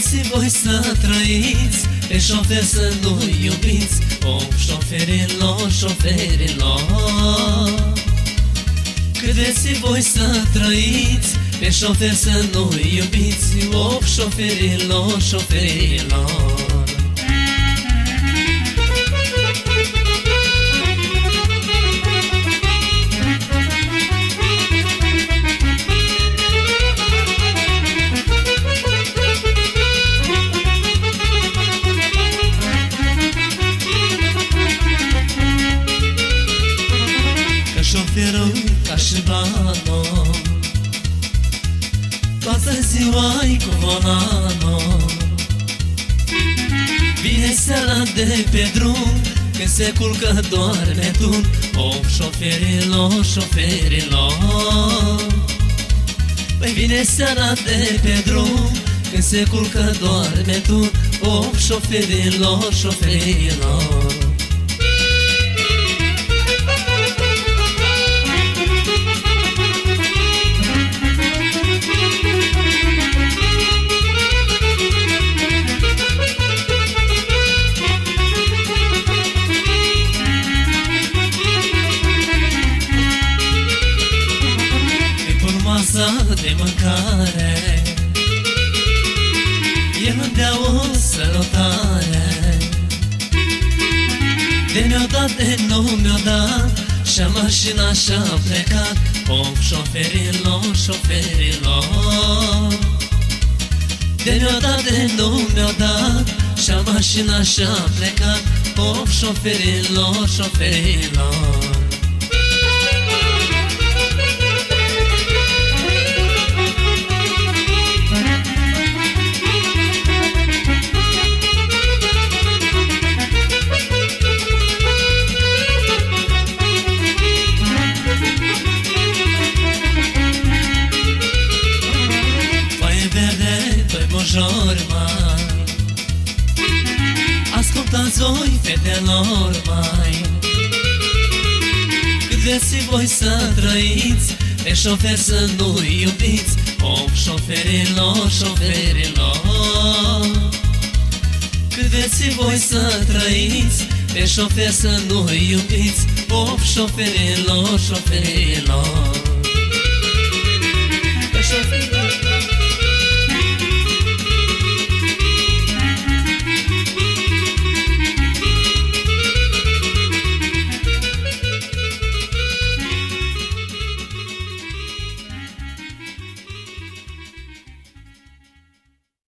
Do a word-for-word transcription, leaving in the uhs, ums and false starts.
Credeți voi să trăiți, pe șofer să nu iubiți. O, șoferilor, șoferilor, credeți voi să trăiți, pe șofer să nu iubiți. O, șoferilor, șoferilor. Șoferul ca și banul, toată ziua-i cu volanul. Vine seara de pe drum, când se culcă doarme tu. O, șoferilor, șoferilor, păi vine seara de pe drum, când se culcă doarme tu. O, șoferilor, șoferilor. De mâncare el îmi dea o sărutare, de mi-o dat, de nu mi-o dat, și-a mașina și-a plecat. O, șoferilor, șoferilor, de mi-o dat, de nu mi-o dat, și-a mașina și-a plecat. O, șoferilor, șoferilor. Bujor mai, ascultați voi, fetelor mai, cât veți voi să trăiți, pe șofer să nu iubiți. O, șoferilor, șoferilor, cât veți voi să trăiți, pe șofer să nu iubiți. O, șoferilor, șoferilor, pe șoferilor.